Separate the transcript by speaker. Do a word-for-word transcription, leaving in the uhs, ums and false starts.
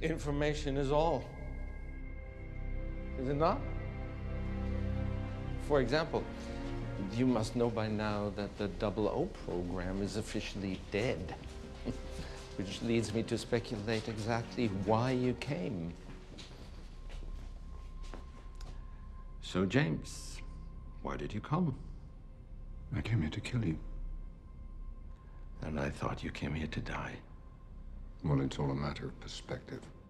Speaker 1: Information is all. Is it not? For example, you must know by now that the double O program is officially dead. Which leads me to speculate exactly why you came. So, James, why did you come?
Speaker 2: I came here to kill you.
Speaker 1: And I thought you came here to die.
Speaker 2: Well, it's all a matter of perspective.